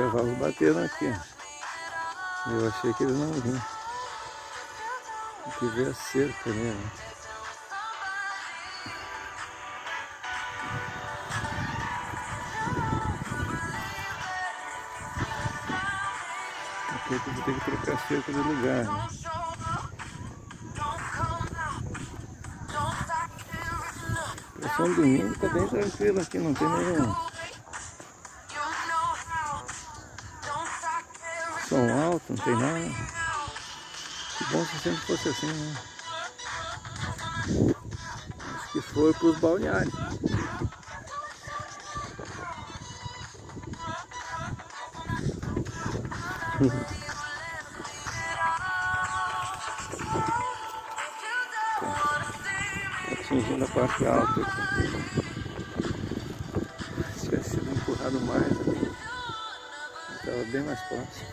cavalos bateram aqui. Eu achei que eles não vinham. Tem que ver a cerca mesmo. Aqui eu vou ter que trocar a cerca de lugar, né? São domingo tá bem tranquilo aqui, não tem nenhum som alto, não tem nada. Que bom se sempre fosse assim, né? Acho que foi para os balneários. Atingindo a parte alta aqui. Se tivesse sido empurrado mais ali, estava bem mais próximo.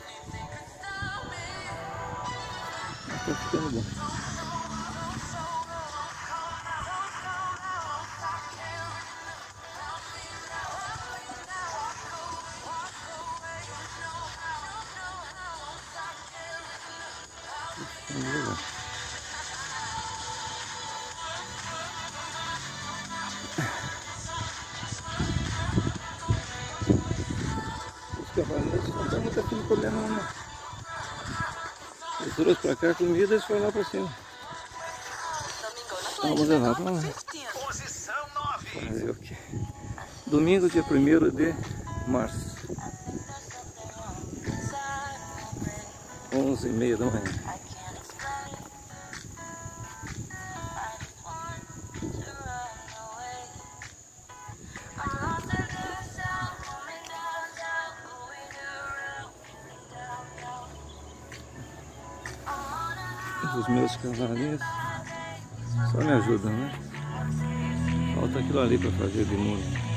Mas está ficando bom. Ficando legal. Os cavaleiros não estão muito afim de comer não, né? Eles trouxeram pra cá a comida e eles foram lá pra cima. Vamos levar pra lá. Fazer o quê? Domingo, dia 1º de março. 11h30 da manhã. Os meus cavalinhos só me ajudam, né? Falta aquilo ali para fazer de muro.